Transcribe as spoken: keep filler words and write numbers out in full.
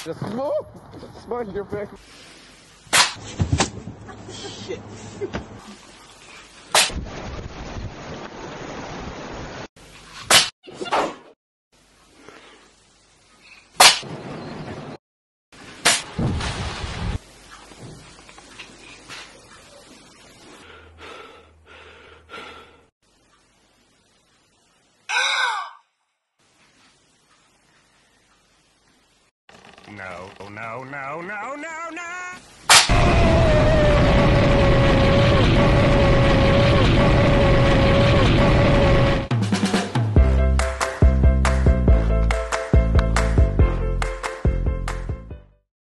Just move! Sponge your back. Shit. No, no, no, no, no, no!